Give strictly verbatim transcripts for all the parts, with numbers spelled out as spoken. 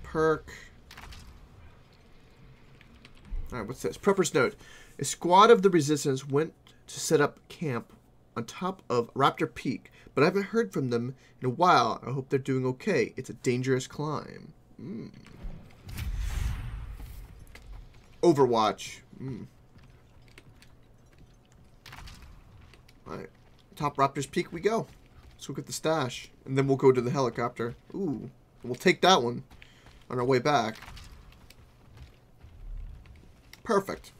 perk. Alright, what's this? Prepper's note. A squad of the resistance went to set up camp on top of Raptor Peak, but I haven't heard from them in a while. I hope they're doing okay. It's a dangerous climb. Mm. Overwatch. Mm. Alright. Top Raptor's Peak we go. Let's look at the stash. And then we'll go to the helicopter. Ooh. We'll take that one on our way back. Perfect.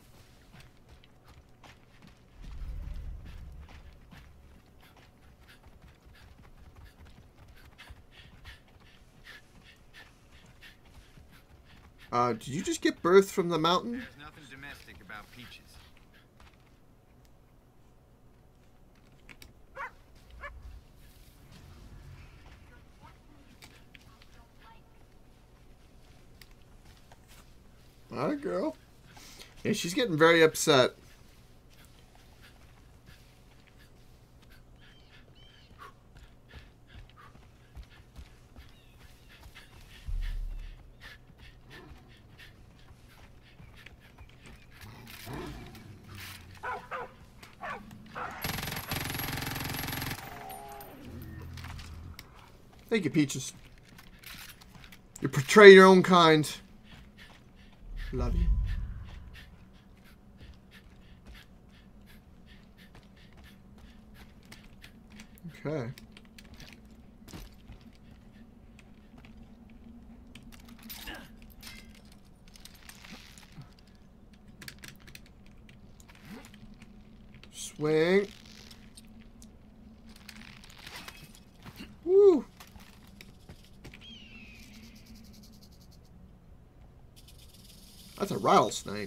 Uh, did you just get birth from the mountain? There's nothing domestic about peaches. Alright, girl. Yeah, she's getting very upset. Thank you, Peaches. You portray your own kind. Love you. Okay. Swing. Woo. That's a rattlesnake.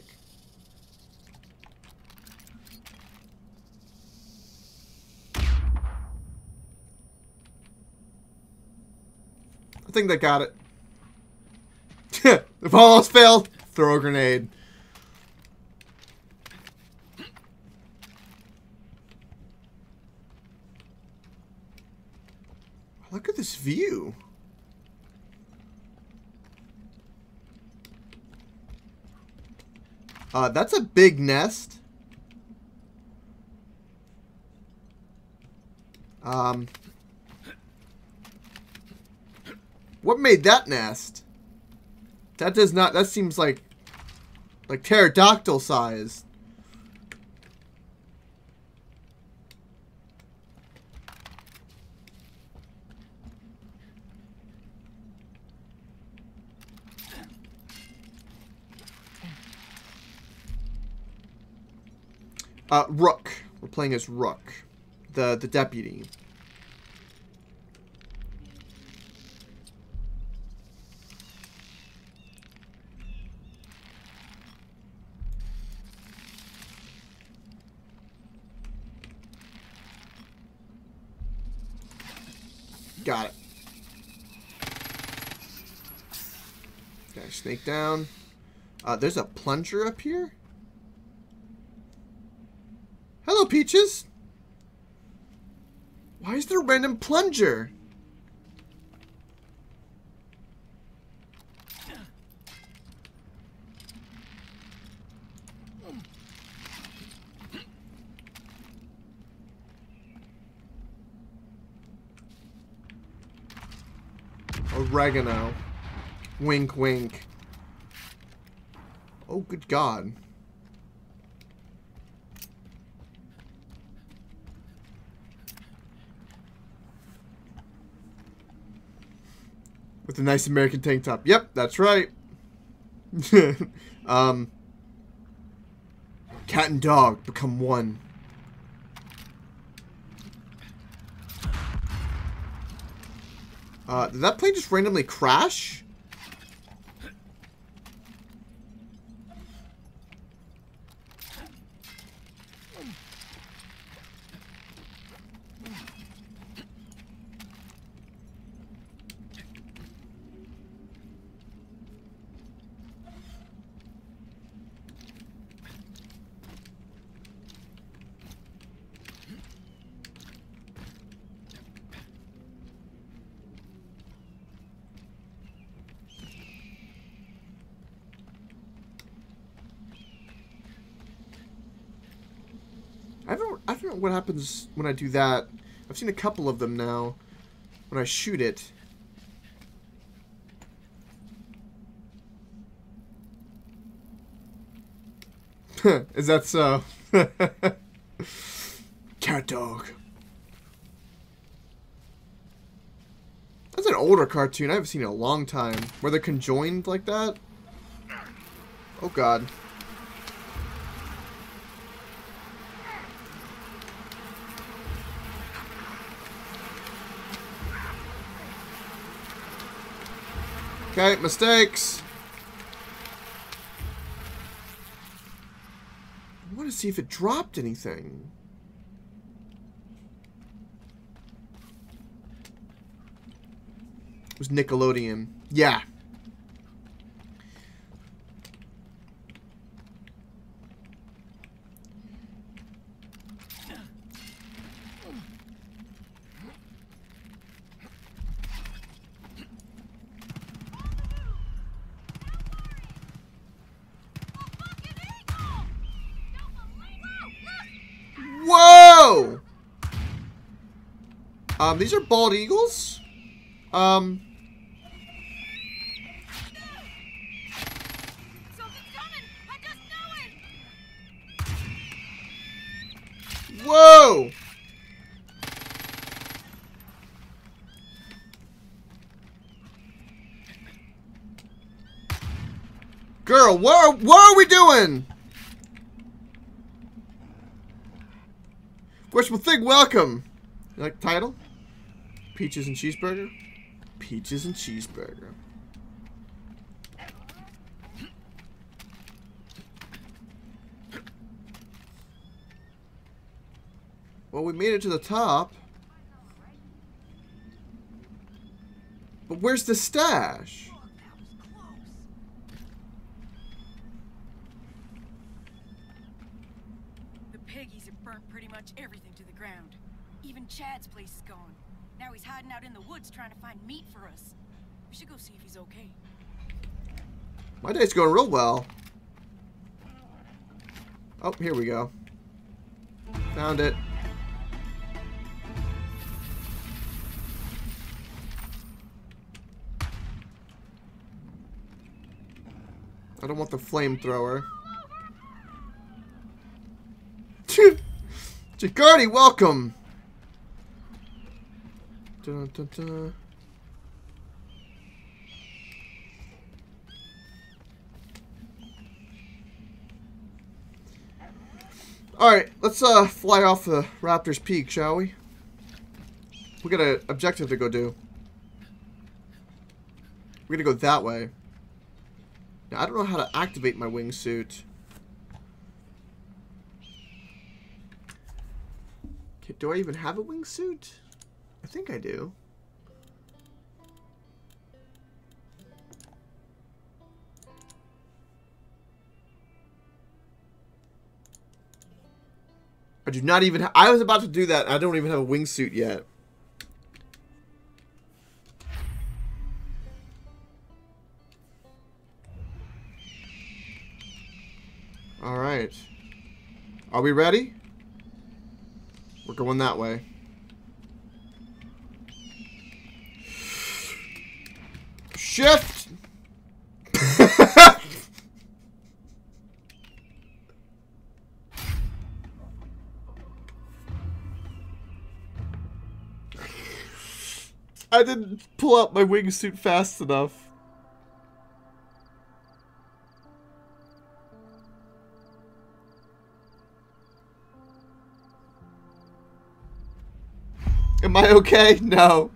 I think they got it. If all else failed, throw a grenade. Look at this view. Uh, that's a big nest. Um, what made that nest? That does not, that seems like, like pterodactyl size. Uh, Rook. We're playing as Rook, the the deputy. Got it. Okay, snake down. Uh, there's a plunger up here. Hello, Peaches. Why is there a random plunger? Oregano. Wink, wink. Oh, good God. With a nice American tank top. Yep, that's right. um, cat and dog become one. Uh, did that plane just randomly crash? figure out what happens when I do that. I've seen a couple of them now. When I shoot it. Is that so? Cat dog. That's an older cartoon. I haven't seen it in a long time. Where they're conjoined like that? Oh god. Okay, mistakes. I want to see if it dropped anything. It was Nickelodeon. Yeah. Whoa! Um, these are bald eagles? Um... Whoa! Girl, what are, what are we doing? Wishful Thing, welcome. You like the title? Peaches and Cheeseburger? Peaches and Cheeseburger. Well, we made it to the top. But where's the stash? The piggies have burnt pretty much everything to the ground. Even Chad's place is gone. Now he's hiding out in the woods trying to find meat for us. We should go see if he's okay. My day's going real well. Oh, here we go. Found it. I don't want the flamethrower. Jacardi, welcome! Dun, dun, dun. Alright, let's uh, fly off the Raptor's Peak, shall we? We got an objective to go do. We're gonna go that way. Now, I don't know how to activate my wingsuit. Okay, do I even have a wingsuit? I think I do. I do not even ha- I was about to do that. I don't even have a wingsuit yet. Alright. Are we ready? We're going that way. Shift! I didn't pull out my wingsuit fast enough. Am I okay? No.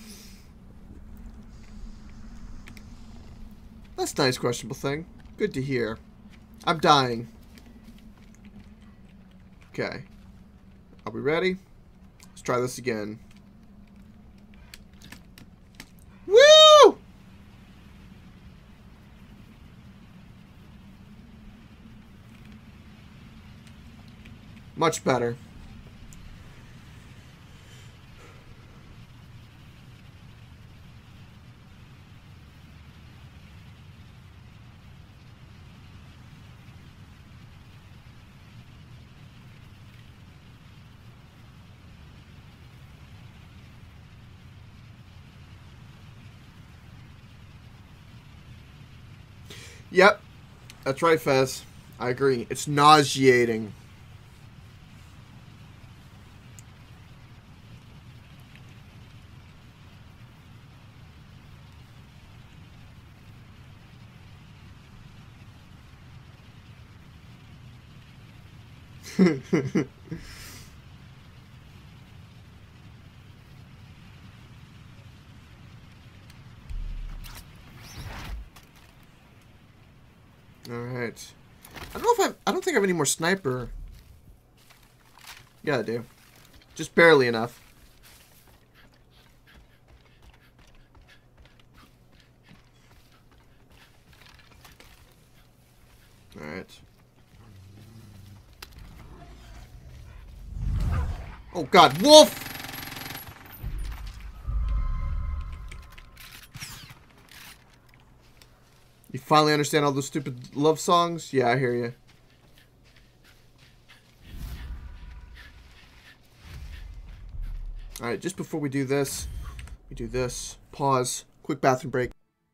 That's nice, questionable thing. Good to hear. I'm dying. Okay. Are we ready? Let's try this again. Woo! Much better. Yep. That's right, Fez. I agree. It's nauseating. Alright. I don't know if I I don't think I have any more sniper. Yeah, I do. Just barely enough. Alright. Oh god, wolf! You finally understand all those stupid love songs? Yeah, I hear you. Alright, just before we do this, we do this. Pause. Quick bathroom break.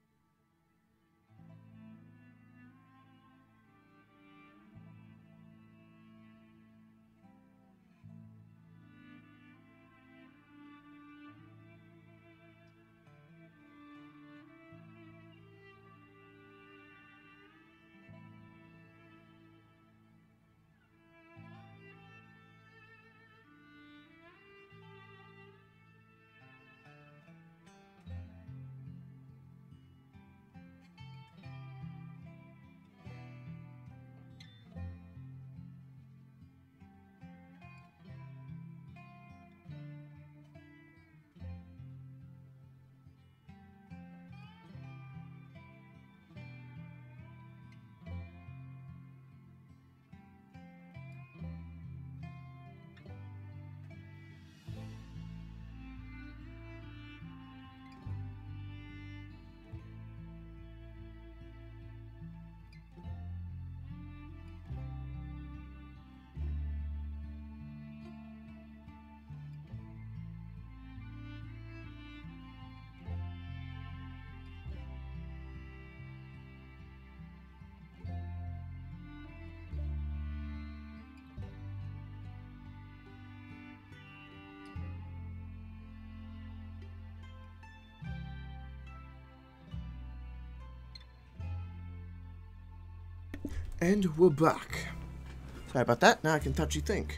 And we're back. Sorry about that. Now I can touchy think.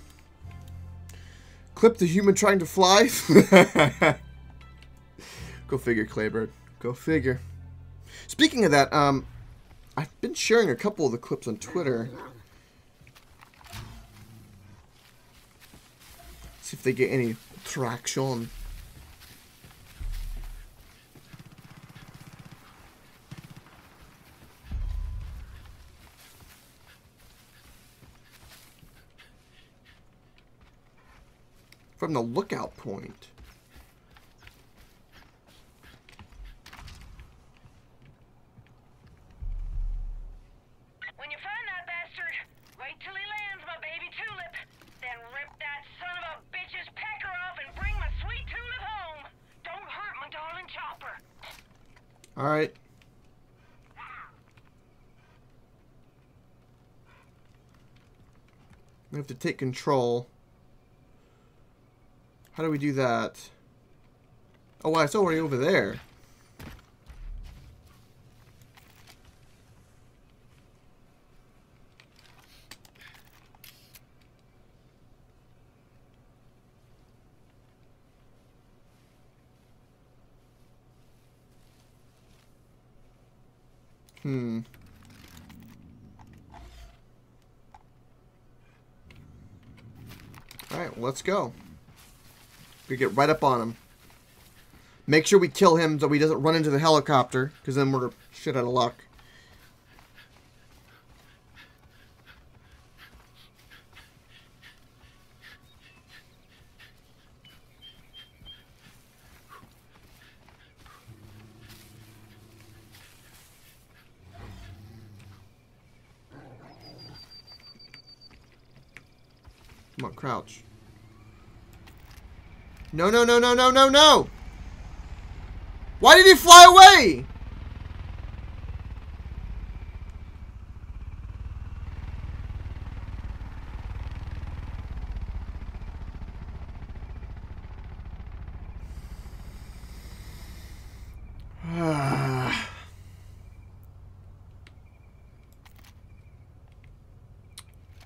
Clip the human trying to fly. Go figure, Claybird. Go figure. Speaking of that, um, I've been sharing a couple of the clips on Twitter. See if they get any traction. From the lookout point. When you find that bastard, wait till he lands, my baby tulip. Then rip that son of a bitch's pecker off and bring my sweet tulip home. Don't hurt my darling chopper. Alright. We have to take control. How do we do that? Oh, wow, it's already over there. Hmm. Alright, well, let's go. We get right up on him. Make sure we kill him so he doesn't run into the helicopter, because then we're shit out of luck. Come on, crouch. No, no, no, no, no, no, no! Why did he fly away?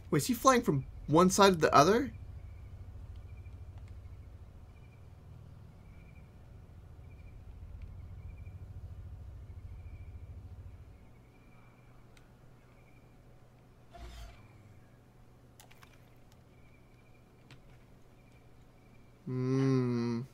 Wait, is he flying from one side to the other? Hmm.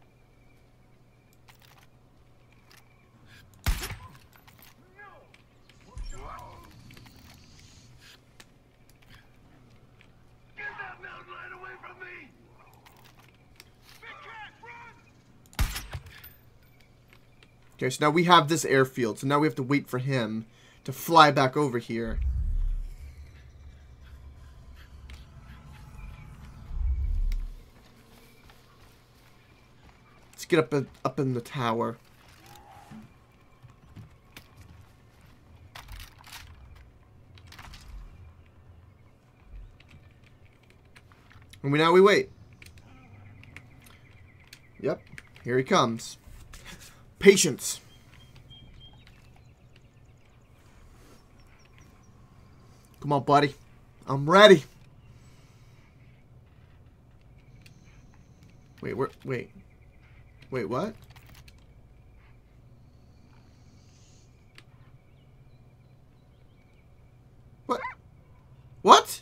Okay, so now we have this airfield, so now we have to wait for him to fly back over here. Let's get up in, up in the tower. And we now we wait. Yep, here he comes. Patience. Come on, buddy. I'm ready. Wait, where? Wait. Wait, what? What? What?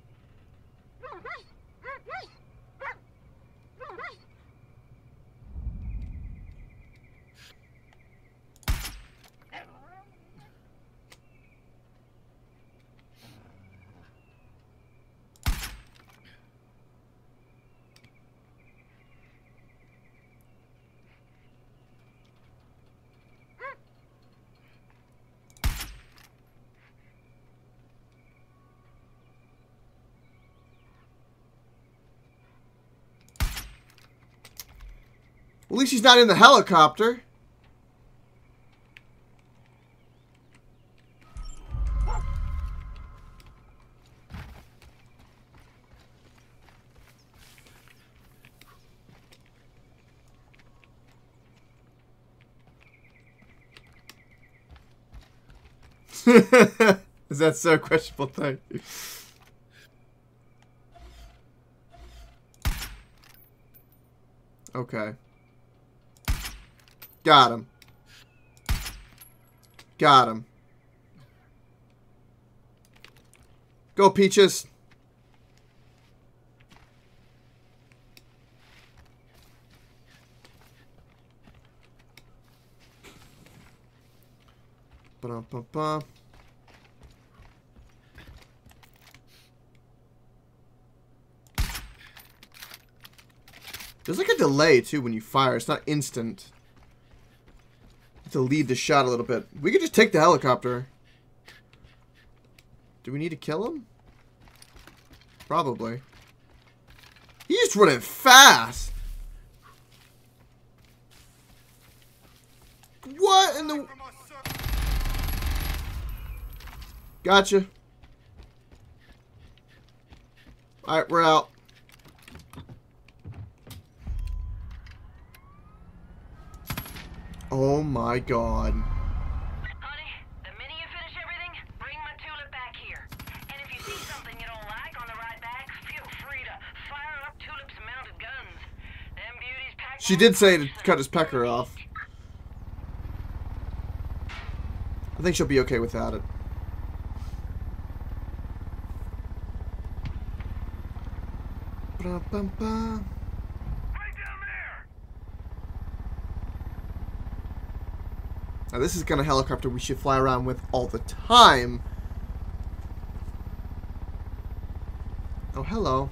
At least he's not in the helicopter. Is that so questionable thing? Okay. Got him. Got him. Go, Peaches. Ba-dum-ba-ba. There's like a delay too when you fire. It's not instant. To lead the shot a little bit. We could just take the helicopter. Do we need to kill him? Probably. He's running fast. What in the... Gotcha. Alright, we're out. Oh my god. Honey, the minute you finish everything, bring my tulip back here. And if you see something you don't like on the ride back, feel free to fire up Tulip's mounted guns. Them beauties pack. She did say to cut his pecker off. I think she'll be okay without it. Ba-ba-ba. Now this is the kind of helicopter we should fly around with all the time. Oh, hello.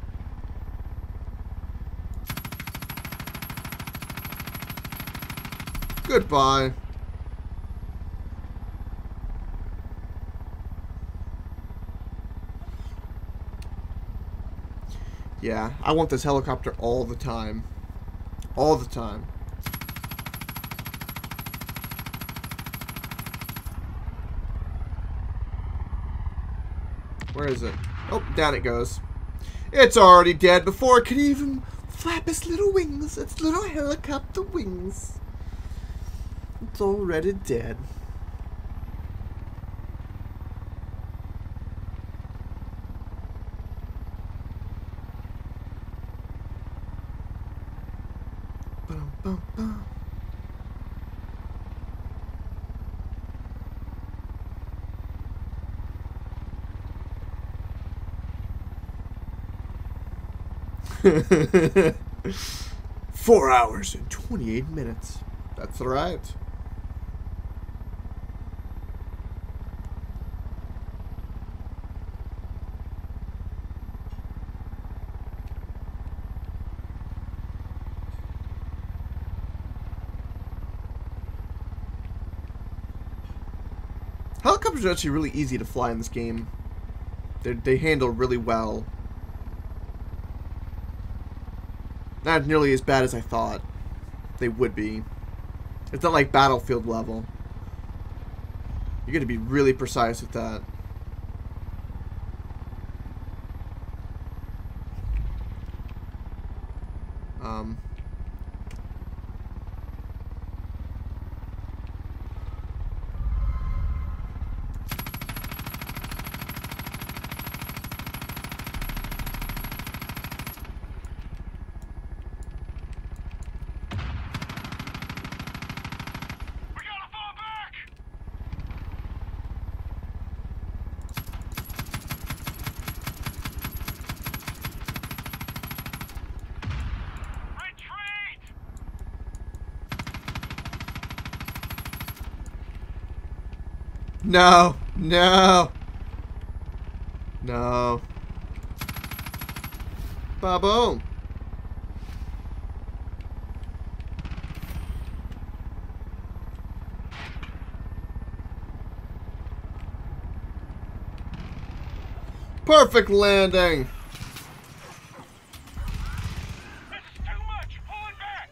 Goodbye. Yeah, I want this helicopter all the time. All the time. Where is it? Oh, down it goes. It's already dead before it could even flap its little wings. Its little helicopter wings. It's already dead. Four hours and twenty-eight minutes. That's right. Helicopters are actually really easy to fly in this game. They're, they handle really well. Not nearly as bad as I thought they would be. It's not like Battlefield level. You're going to be really precise with that. Um... No, no, no. Ba-boom. Perfect landing. This is too much. Pull it back.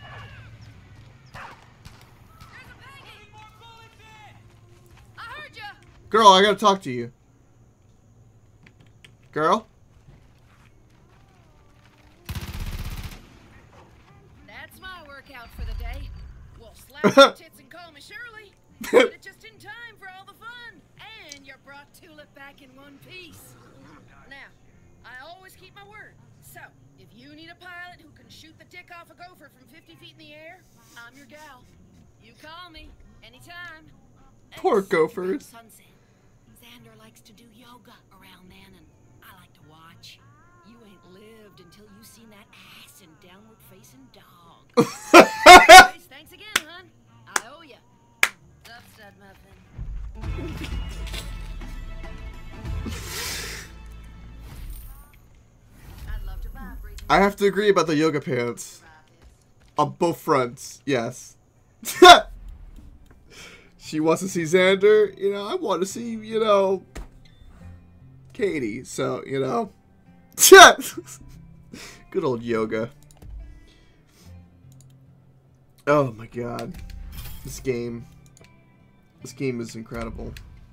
There's a Peggy! More bullets in! I heard ya! Girl, I gotta talk to you. Girl? That's my workout for the day. Well, slap your tits and call me Shirley. Did it just in time for all the fun. And you brought Tulip back in one piece. Now, I always keep my word. So, if you need a pilot who can shoot the dick off a gopher from fifty feet in the air, I'm your gal. You call me anytime. Poor Except gophers. Sunset. Xander likes to do yoga around then, and I like to watch. You ain't lived until you seen that ass and downward facing dog. Anyways, thanks again, hon. I owe ya. Up, stud muffin. I'd love to vibrate. I have to agree about the yoga pants. On both fronts, yes. She wants to see Xander, you know, I want to see, you know, Katie, so, you know. Good old yoga. Oh my god. This game. This game is incredible.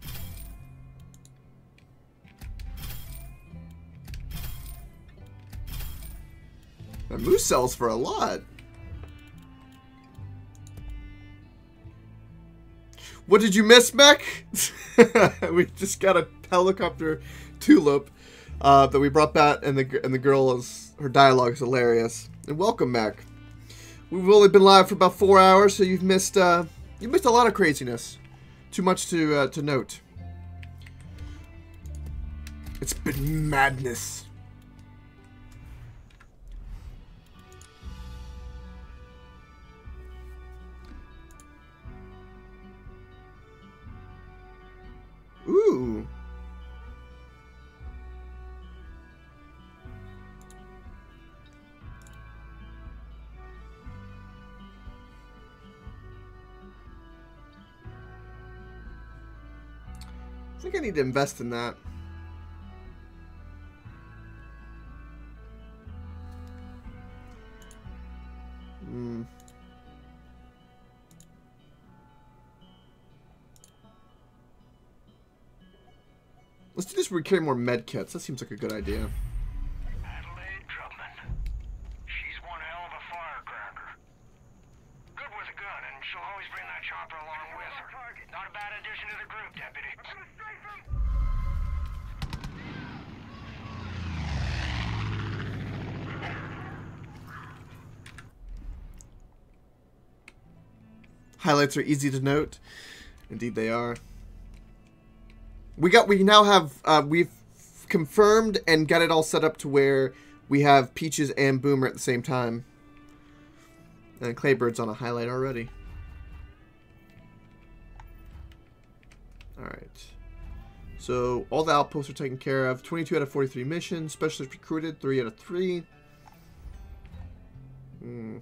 That moose sells for a lot. What did you miss, Mech? We just got a helicopter tulip uh, that we brought back, and the and the girl is her dialogue is hilarious. And welcome, Mech. We've only been live for about four hours, so you've missed uh, you missed a lot of craziness. Too much to uh, to note. It's been madness. Ooh. I think I need to invest in that. Hmm. Let's do this where we carry more med kits. That seems like a good idea. Adelaide Drummond. She's one hell of a firecracker. Good with a gun, and she'll always bring that chopper along with her. Not a bad addition to the group, Deputy. Highlights are easy to note. Indeed they are. We got we now have uh, we've confirmed and got it all set up to where we have Peaches and Boomer at the same time. And Claybird's on a highlight already. Alright. So, all the outposts are taken care of. twenty-two out of forty-three missions. Specialist recruited. three out of three. Hmm.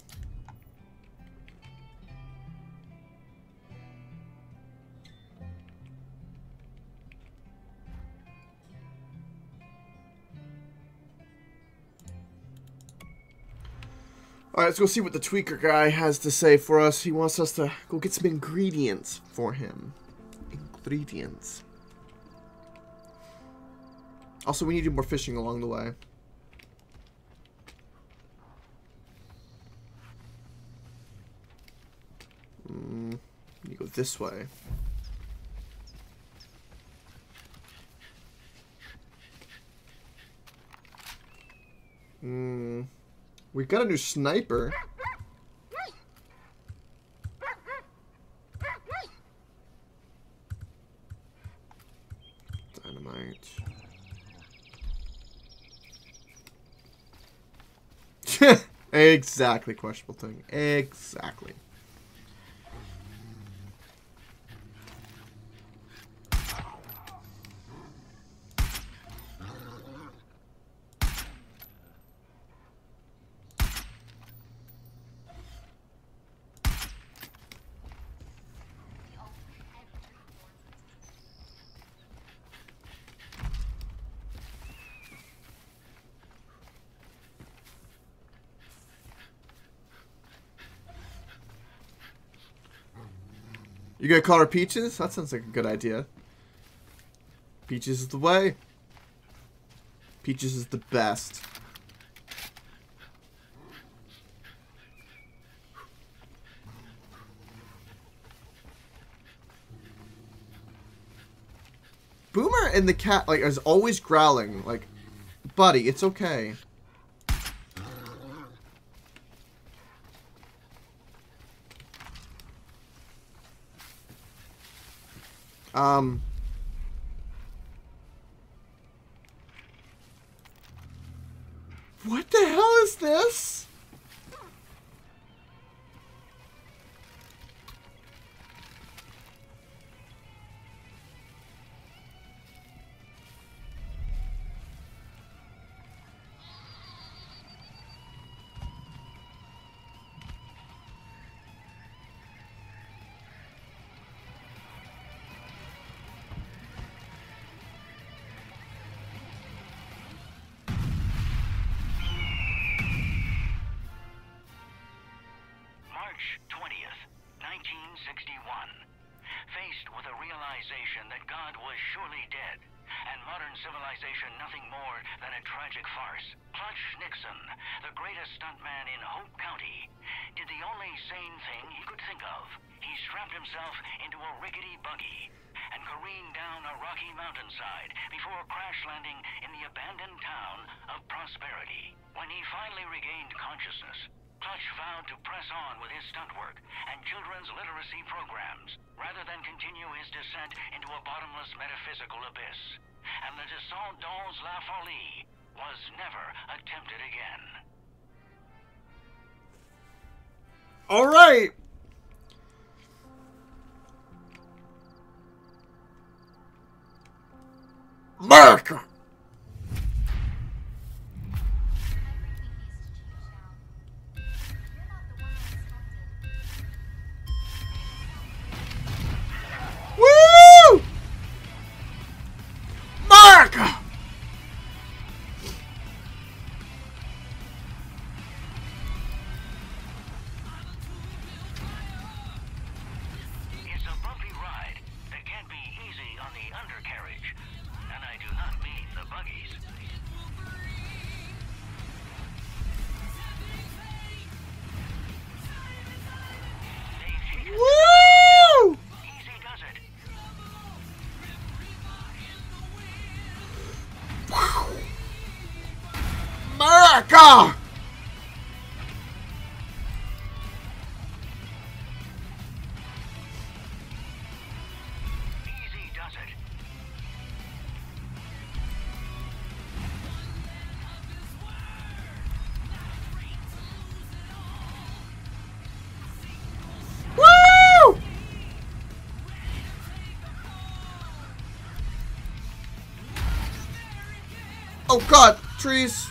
Alright, let's go see what the tweaker guy has to say for us. He wants us to go get some ingredients for him. Ingredients. Also, we need to do more fishing along the way. Mm, you go this way. Hmm. We got a new sniper. Dynamite. Exactly, questionable thing. Exactly. You gonna call her Peaches? That sounds like a good idea. Peaches is the way. Peaches is the best. Boomer and the cat, like, is always growling. Like, buddy, it's okay. Um. What the hell is this? twentieth, nineteen sixty-one. Faced with a realization that God was surely dead, and modern civilization nothing more than a tragic farce, Clutch Nixon, the greatest stuntman in Hope County, did the only sane thing he could think of. He strapped himself into a rickety buggy and careened down a rocky mountainside before crash landing in the abandoned town of Prosperity. When he finally regained consciousness, Clutch vowed to press on with his stunt work and children's literacy programs, rather than continue his descent into a bottomless metaphysical abyss. And the Dassault Dolls La Folie was never attempted again. All right. America. Woo! America. It's a bumpy ride that can't be easy on the undercarriage, and I do not mean the buggies. They take us Woo! easy does it. America! Easy does it. Oh god, trees.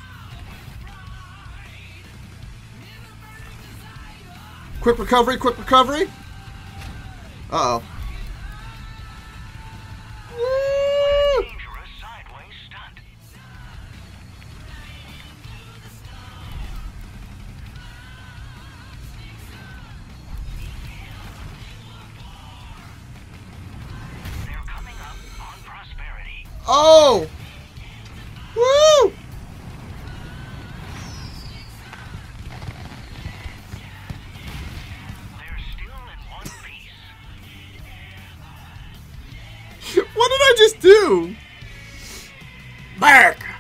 Quick recovery, quick recovery. Uh-oh. Woo! Dangerous sideways stunt. They're coming up on Prosperity. Oh! Woo! They're still in one piece. What did I just do? Back!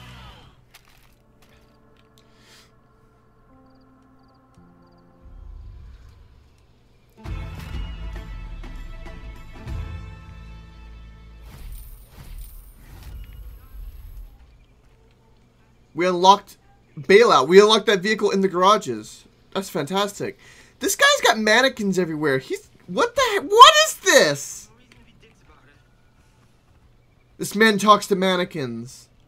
We unlocked bailout. We unlocked that vehicle in the garages. That's fantastic. This guy's got mannequins everywhere. He's what the heck? What is this? This man talks to mannequins.